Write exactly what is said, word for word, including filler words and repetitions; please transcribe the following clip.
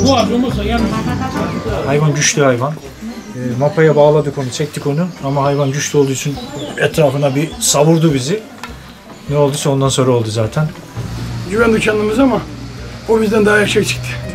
Bu az olmasa yanlış. Hayvan güçlü hayvan. E, mapaya bağladık onu, çektik onu. Ama hayvan güçlü olduğu için etrafına bir savurdu bizi. Ne olduysa ondan sonra oldu zaten. Güvendik kendimize ama o bizden daha erkek çıktı.